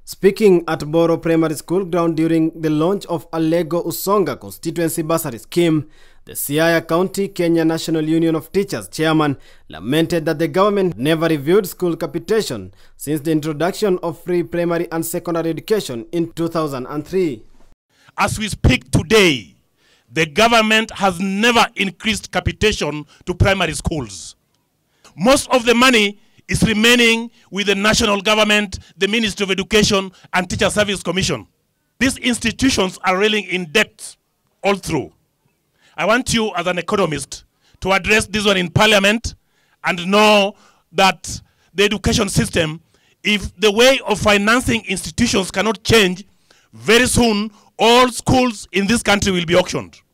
Speaking at Boro Primary School ground during the launch of Alego Usonga constituency bursary scheme, the Siaya County Kenya National Union of Teachers chairman lamented that the government never reviewed school capitation since the introduction of free primary and secondary education in 2003. As we speak today, the government has never increased capitation to primary schools. Most of the money is remaining with the national government, the Ministry of Education, and Teacher Service Commission. These institutions are reeling in debt all through. I want you as an economist to address this one in Parliament and know that the education system, if the way of financing institutions cannot change, very soon all schools in this country will be auctioned.